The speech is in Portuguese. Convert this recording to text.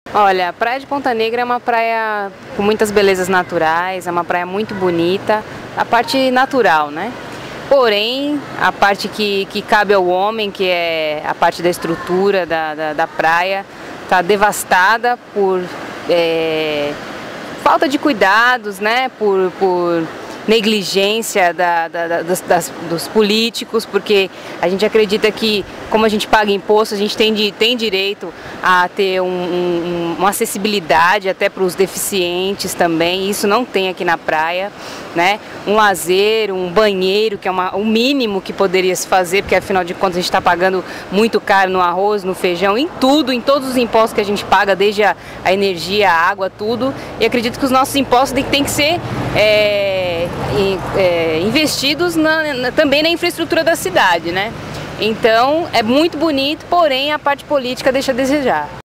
Olha, a Praia de Ponta Negra é uma praia com muitas belezas naturais, é uma praia muito bonita, a parte natural, né? Porém, a parte que cabe ao homem, que é a parte da estrutura da praia, está devastada por falta de cuidados, né? Por negligência dos políticos, porque a gente acredita que, como a gente paga imposto, a gente tem direito a ter uma acessibilidade até para os deficientes também. Isso não tem aqui na praia, né? Um lazer, um banheiro, que é o mínimo que poderia se fazer, porque afinal de contas a gente está pagando muito caro no arroz, no feijão, em tudo, em todos os impostos que a gente paga, desde a energia, a água, tudo. E acredito que os nossos impostos têm que ser investidos também na infraestrutura da cidade, né? Então é muito bonito, porém a parte política deixa a desejar.